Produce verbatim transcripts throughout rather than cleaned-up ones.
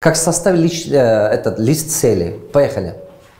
Как составить э, этот лист целей? Поехали.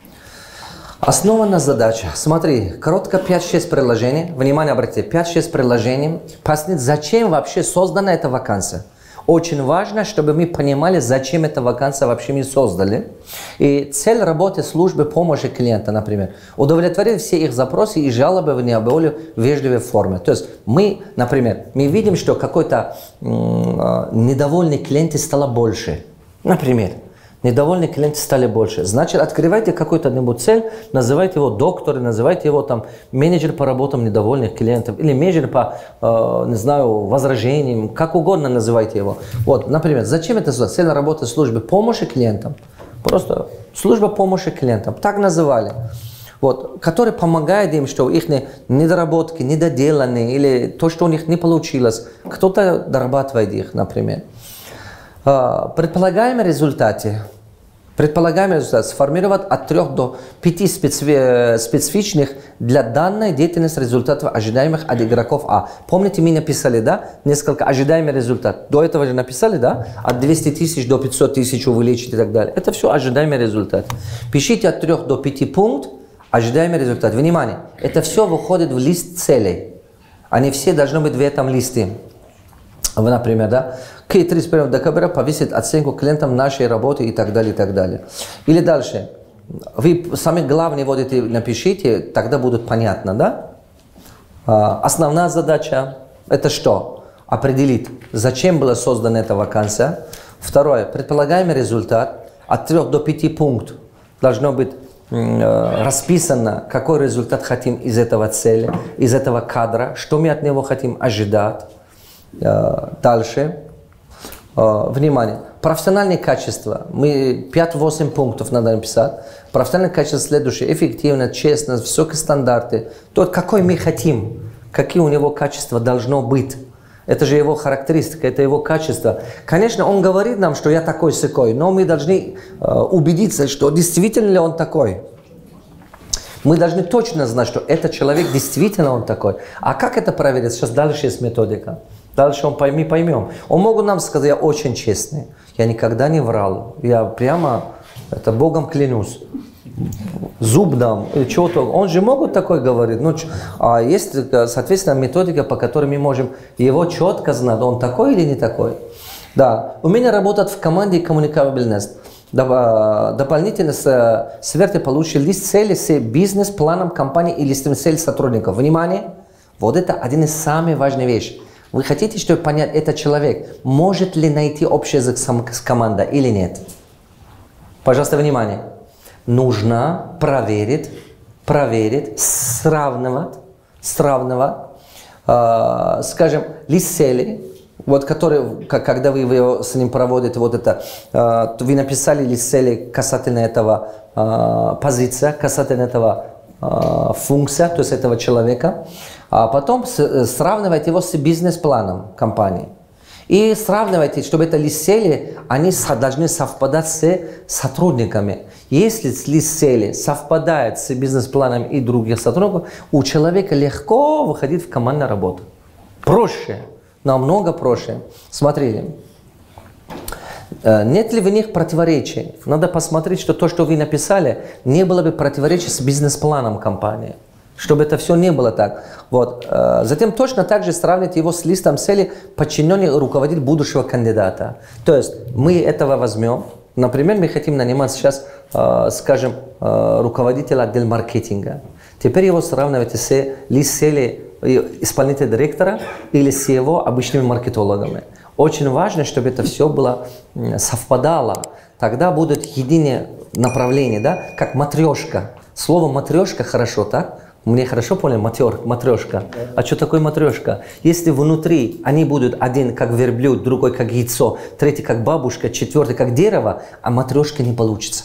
Основана задача. Смотри, коротко пять-шесть приложений. Внимание, обратите, пять-шесть приложений. Посмотрите, зачем вообще создана эта вакансия. Очень важно, чтобы мы понимали, зачем эта вакансия вообще мы создали. И цель работы службы помощи клиента, например, удовлетворить все их запросы и жалобы в наиболее вежливой форме. То есть мы, например, мы видим, что какой-то недовольный клиент стало больше. Например, недовольные клиенты стали больше. Значит, открывайте какую-то цель, называйте его доктор, называйте его там менеджер по работам недовольных клиентов или менеджер по, э, не знаю, возражениям, как угодно называйте его. Вот, например, зачем это цель работы службы помощи клиентам? Просто служба помощи клиентам, так называли. Вот, который помогает им, что их недоработки, недоделанные или то, что у них не получилось, кто-то дорабатывает их, например. Предполагаемые результаты. Предполагаемый результат сформировать от трех до пяти специ... специфичных для данной деятельности результатов, ожидаемых от игроков А. Помните, мы написали, да, несколько ожидаемых результатов. До этого же написали, да, от двухсот тысяч до пятисот тысяч увеличить и так далее. Это все ожидаемый результат. Пишите от трех до пяти пунктов, ожидаемый результат. Внимание, это все выходит в лист целей. Они все должны быть в этом листе. Вы, например, да, к тридцать первого декабря повесить оценку клиентам нашей работы и так далее, и так далее. Или дальше. Вы сами главные вот эти напишите, тогда будет понятно, да? А, основная задача – это что? Определить, зачем была создана эта вакансия. Второе. Предполагаемый результат. От трех до пяти пунктов должно быть э, расписано, какой результат хотим из этого цели, из этого кадра, что мы от него хотим ожидать. Дальше. Внимание. Профессиональные качества. Мы пять-восемь пунктов надо написать. Профессиональные качества следующие. Эффективность, честность, высокие стандарты. То, какой мы хотим. Какие у него качества должно быть. Это же его характеристика, это его качество. Конечно, он говорит нам, что я такой-сякой, но мы должны убедиться, что действительно ли он такой. Мы должны точно знать, что этот человек действительно он такой. А как это проверить? Сейчас дальше есть методика. Дальше он пойми, поймем. Он могут нам сказать, я очень честный. Я никогда не врал. Я прямо, это Богом клянусь. Зуб дам. Или что-то. Он же могут такое говорить. Ну, а есть, соответственно, методика, по которой мы можем его четко знать, он такой или не такой. Да. Умение работать в команде и коммуникабельность. Дополнительно сверху получили лист целей с бизнес-планом компании и листом целей сотрудников. Внимание! Вот это один из самых важных вещей. Вы хотите, чтобы понять, этот человек может ли найти общий язык с командой или нет? Пожалуйста, внимание. Нужно проверить, проверить, сравнивать, сравнивать, э, скажем, лист целей, вот который, когда вы его с ним проводите, вот это, э, вы написали лист целей касательно этого э, позиция, касательно этого э, функция, то есть этого человека. А потом сравнивайте его с бизнес-планом компании. И сравнивайте, чтобы это лист цели, они должны совпадать с сотрудниками. Если лист цели совпадает с бизнес-планом и других сотрудников, у человека легко выходить в командную работу. Проще, намного проще. Смотрите, нет ли в них противоречий? Надо посмотреть, что то, что вы написали, не было бы противоречия с бизнес-планом компании. Чтобы это все не было так. Вот. Затем точно так же сравнить его с листом целей подчиненный руководитель будущего кандидата. То есть мы этого возьмем. Например, мы хотим нанимать сейчас, скажем, руководителя отдела маркетинга. Теперь его сравнивайте с лист целей исполнительного директора или с его обычными маркетологами. Очень важно, чтобы это все было совпадало. Тогда будет единое направление, да? Как матрешка. Слово матрешка хорошо, так? Мне хорошо поняли, матер, матрешка. А что такое матрешка? Если внутри они будут один как верблюд, другой как яйцо, третий как бабушка, четвертый как дерево, а матрешка не получится.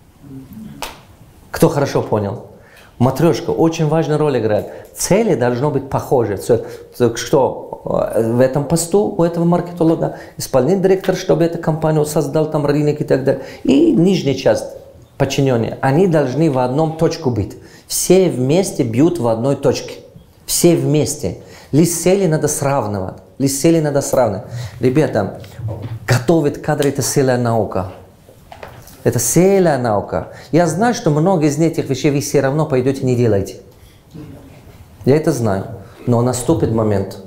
Кто хорошо понял? Матрешка очень важную роль играет. Цели должны быть похожи. Что в этом посту у этого маркетолога исполнительный директор, чтобы эту компанию создал, там рынок и так далее. И нижняя часть подчиненные, они должны в одном точку быть. Все вместе бьют в одной точке. Все вместе. Лист цели надо сравнивать. Лист цели надо сравнивать. Ребята, готовить кадры – это целая наука. Это целая наука. Я знаю, что много из этих вещей вы все равно пойдете не делаете. Я это знаю. Но наступит момент.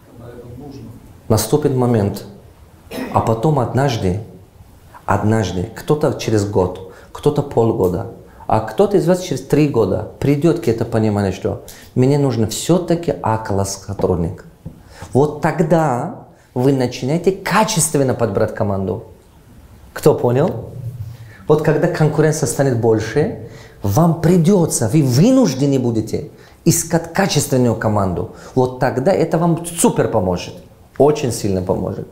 Наступит момент. А потом однажды, однажды, кто-то через год, кто-то полгода, а кто-то из вас через три года придет к этому пониманию, что мне нужно все-таки А-класс сотрудник. Вот тогда вы начинаете качественно подбирать команду. Кто понял? Вот когда конкуренция станет больше, вам придется, вы вынуждены будете искать качественную команду. Вот тогда это вам супер поможет. Очень сильно поможет.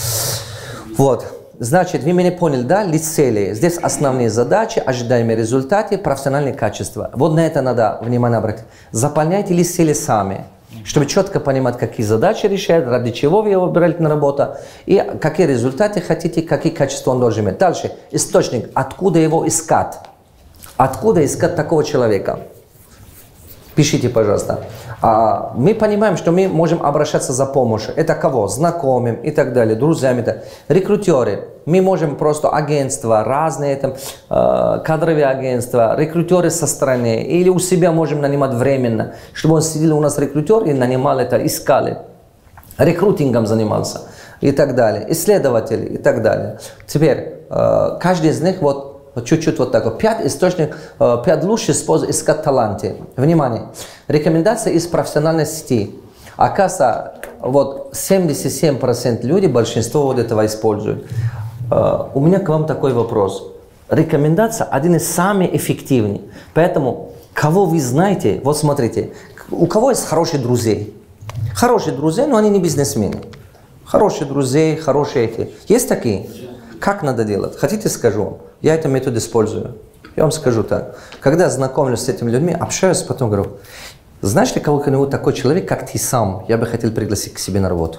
Вот. Значит, вы меня поняли, да? Ли цели. Здесь основные задачи, ожидаемые результаты, профессиональные качества. Вот на это надо внимание обратить. Заполняйте ли цели сами, чтобы четко понимать, какие задачи решать, ради чего вы его выбираете на работу, и какие результаты хотите, какие качества он должен иметь. Дальше. Источник. Откуда его искать? Откуда искать такого человека? Пишите, пожалуйста. А, мы понимаем, что мы можем обращаться за помощью. Это кого? Знакомым и так далее, друзьями. Так. Рекрутеры. Мы можем просто агентства, разные там, э, кадровые агентства, рекрутеры со стороны. Или у себя можем нанимать временно, чтобы он сидел у нас рекрутер и нанимал это, искали. Рекрутингом занимался и так далее. Исследователи и так далее. Теперь, э, каждый из них вот чуть-чуть вот такой. Пять источников, пять лучших способов искать таланты. Внимание. Рекомендации из профессиональной сети. Оказывается, вот семьдесят семь процентов людей, большинство вот этого используют. У меня к вам такой вопрос. Рекомендация один из самых эффективных. Поэтому, кого вы знаете, вот смотрите, у кого есть хорошие друзья? Хорошие друзья, но они не бизнесмены. Хорошие друзья, хорошие эти. Есть такие? Как надо делать? Хотите, скажу вам? Я этот метод использую. Я вам скажу так. Когда знакомлюсь с этими людьми, общаюсь, потом говорю, знаешь ли кого-нибудь такой человек, как ты сам, я бы хотел пригласить к себе на работу?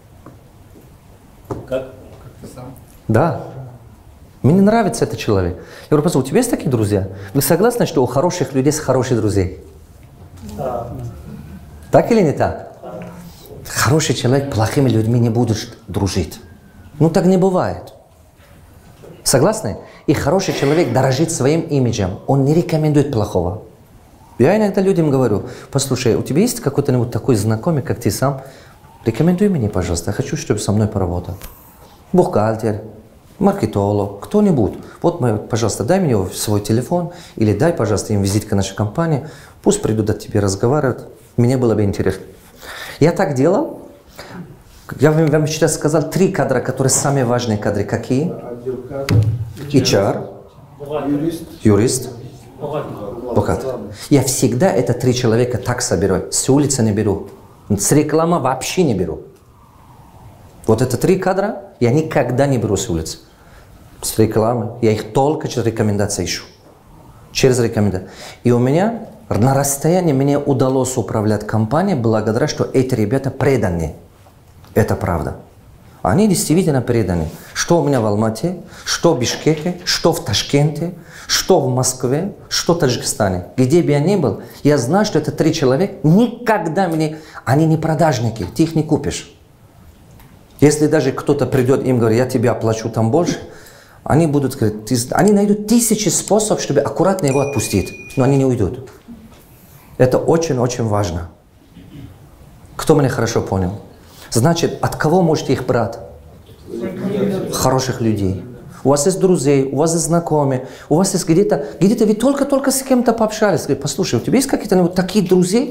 Как? Как ты сам? Да. Мне нравится этот человек. Я говорю, послушай, у тебя есть такие друзья? Вы согласны, что у хороших людей есть хорошие друзья? Да. Так или не так? Хороший человек плохими людьми не будет дружить. Ну так не бывает. Согласны? И хороший человек дорожит своим имиджем. Он не рекомендует плохого. Я иногда людям говорю, послушай, у тебя есть какой-то такой знакомый, как ты сам? Рекомендуй мне, пожалуйста, я хочу, чтобы со мной поработал. Бухгалтер, маркетолог, кто-нибудь. Вот, мой, пожалуйста, дай мне свой телефон или дай, пожалуйста, им визитка нашей компании. Пусть придут от тебя разговаривать. Мне было бы интересно. Я так делал. Я вам сейчас сказал три кадра, которые самые важные кадры. Какие? эйч ар, юрист, юрист бухгалтер. Я всегда это три человека так собираю. С улицы не беру. С рекламы вообще не беру. Вот это три кадра я никогда не беру с улицы. С рекламы. Я их только через рекомендации ищу. Через рекомендации. И у меня на расстоянии мне удалось управлять компанией благодаря, что эти ребята преданы. Это правда. Они действительно преданы. Что у меня в Алмате, что в Бишкеке, что в Ташкенте, что в Москве, что в Таджикистане. Где бы я ни был, я знаю, что это три человека никогда мне... Они не продажники, ты их не купишь. Если даже кто-то придет им говорит, я тебе оплачу там больше, они будут говорить, ты... они найдут тысячи способов, чтобы аккуратно его отпустить, но они не уйдут. Это очень-очень важно. Кто меня хорошо понял? Значит, от кого можете их брать? Хороших людей. У вас есть друзья, у вас есть знакомые, у вас есть где-то, где-то вы только-только с кем-то пообщались. Говорите, послушай, у тебя есть какие-то вот такие друзья?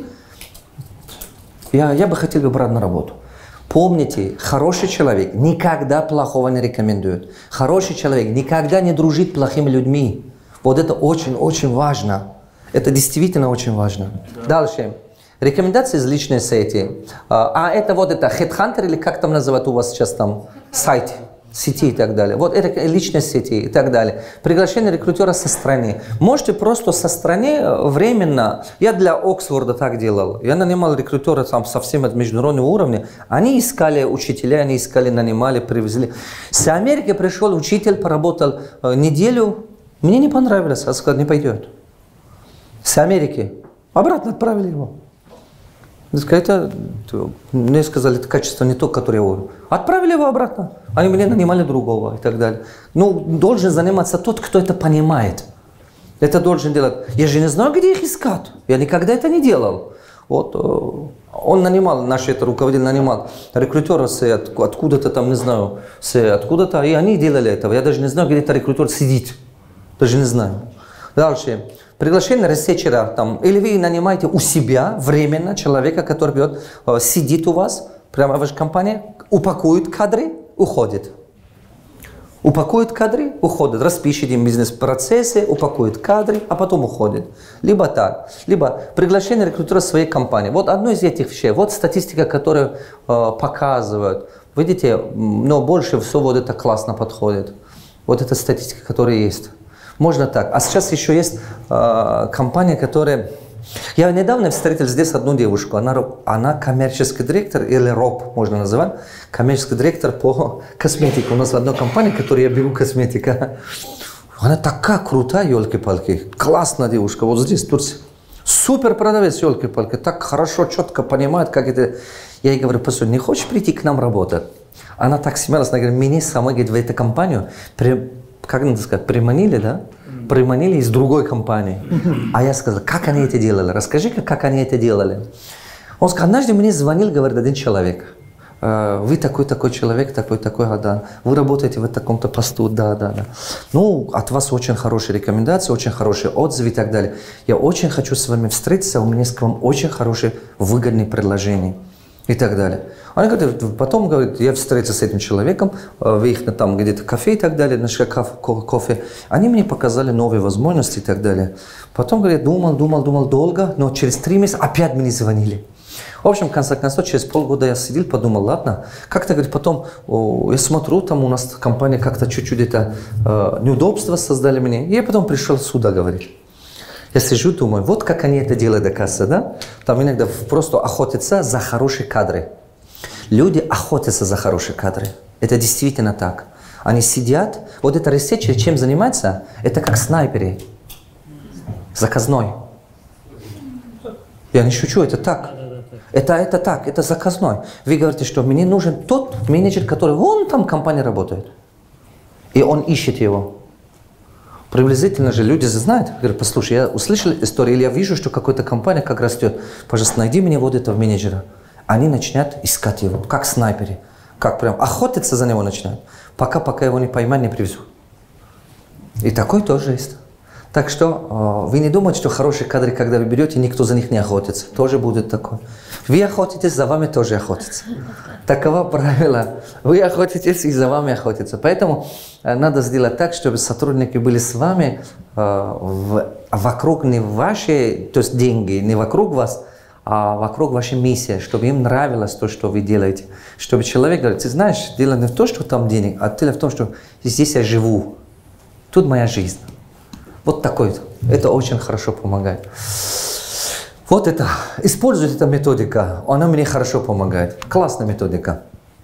Я, я бы хотел бы брать на работу. Помните, хороший человек никогда плохого не рекомендует. Хороший человек никогда не дружит с плохими людьми. Вот это очень-очень важно. Это действительно очень важно. Дальше. Рекомендации из личной сети. А это вот это Headhunter или как там называют у вас сейчас там сайт, сети и так далее. Вот это личные сети и так далее. Приглашение рекрутера со стороны. Можете просто со стороны временно. Я для Оксфорда так делал. Я нанимал рекрутера там совсем от международного уровня. Они искали учителя, они искали, нанимали, привезли. С Америки пришел учитель, поработал неделю. Мне не понравилось. Я сказал, не пойдет. С Америки. Обратно отправили его. Это, мне сказали, это качество не то, которое я Отправили его обратно. Они мне нанимали другого и так далее. Ну, должен заниматься тот, кто это понимает. Это должен делать. Я же не знаю, где их искать. Я никогда это не делал. Вот, он нанимал, наш это руководитель нанимал рекрутеров с откуда-то там, не знаю, с откуда-то, и они делали этого. Я даже не знаю, где этот рекрутер сидит. Даже не знаю. Дальше. Приглашение ресерчера там, или вы нанимаете у себя временно человека, который берет, сидит у вас, прямо в вашей компании, упакует кадры, уходит. Упакует кадры, уходит, распишет им бизнес-процессы, упакует кадры, а потом уходит. Либо так, либо приглашение рекрутера своей компании. Вот одно из этих вещей, вот статистика, которую э, показывают. Видите, но больше всего вот это классно подходит. Вот эта статистика, которая есть. Можно так. А сейчас еще есть э, компания, которая... Я недавно встретил здесь одну девушку, она, она коммерческий директор, или РОП можно называть, коммерческий директор по косметике. У нас в одной компании, в которой я беру косметика. Она такая крутая, елки-палки, классная девушка, вот здесь, в Турции. Супер продавец, елки-палки, так хорошо, четко понимает, как это... Я ей говорю, послушай, не хочешь прийти к нам работать? Она так смеялась, она говорит, меня самой, говорит, в эту компанию, при, как надо сказать, приманили, да? Приманили из другой компании. А я сказал, как они это делали? Расскажи-ка, как они это делали. Он сказал, однажды мне звонил, говорит, один человек. Вы такой-такой человек, такой-такой, да. Вы работаете в таком-то посту, да, да, да. Ну, от вас очень хорошие рекомендации, очень хорошие отзывы и так далее. Я очень хочу с вами встретиться, у меня есть к вам очень хорошие, выгодные предложения. И так далее. Они говорят, потом, говорит, я встретился с этим человеком, в их там где-то кафе и так далее, нашли кофе. Они мне показали новые возможности и так далее. Потом, говорит, думал, думал, думал долго, но через три месяца опять мне звонили. В общем, в конце концов, через полгода я сидел, подумал, ладно, как-то, говорит, потом, о, я смотрю, там у нас компания как-то чуть-чуть это э, неудобства создали мне. И я потом пришел сюда, говорит. Я сижу, думаю, вот как они это делают, оказывается, да? Там иногда просто охотятся за хорошие кадры. Люди охотятся за хорошие кадры. Это действительно так. Они сидят, вот это ресерчер, чем занимается, это как снайперы. Заказной. Я не шучу, это так. Это, это так, это заказной. Вы говорите, что мне нужен тот менеджер, который вон там в компании работает. И он ищет его. Приблизительно же люди знают, говорят, послушай, я услышал историю, или я вижу, что какая-то компания как растет, пожалуйста, найди мне вот этого менеджера. Они начинают искать его, как снайперы, как прям охотиться за него начинают, пока, пока его не поймают, не привезут. И такой тоже есть. Так что вы не думайте, что хорошие кадры, когда вы берете, никто за них не охотится. Тоже будет такое. Вы охотитесь, за вами тоже охотятся. Таково правило. Вы охотитесь, и за вами охотятся. Поэтому надо сделать так, чтобы сотрудники были с вами в, вокруг не ваши, то есть деньги, не вокруг вас, а вокруг вашей миссии, чтобы им нравилось то, что вы делаете. Чтобы человек говорит, ты знаешь, дело не в том, что там денег, а дело в том, что здесь я живу. Тут моя жизнь. Вот такой. Это очень хорошо помогает. Вот это. Используйте эту методику. Она мне хорошо помогает. Классная методика.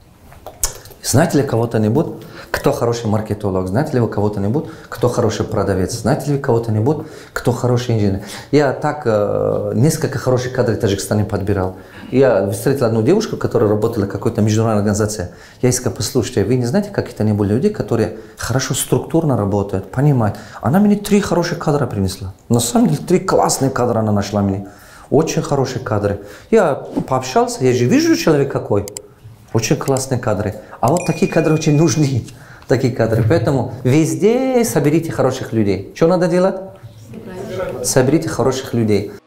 Знаете ли кого-то-нибудь, кто хороший маркетолог? Знаете ли вы кого-то-нибудь, кто хороший продавец? Знаете ли вы кого-то-нибудь, кто хороший инженер? Я так э, несколько хороших кадров в Таджикистане подбирал. Я встретил одну девушку, которая работала в какой-то международной организации. Я ей сказал, послушайте, вы не знаете какие-то-нибудь люди, которые хорошо структурно работают, понимают? Она мне три хороших кадра принесла. На самом деле, три классные кадра она нашла мне. Очень хорошие кадры. Я пообщался, я же вижу человек какой. Очень классные кадры. А вот такие кадры очень нужны. Такие кадры. Поэтому везде соберите хороших людей. Что надо делать? Соберите хороших людей.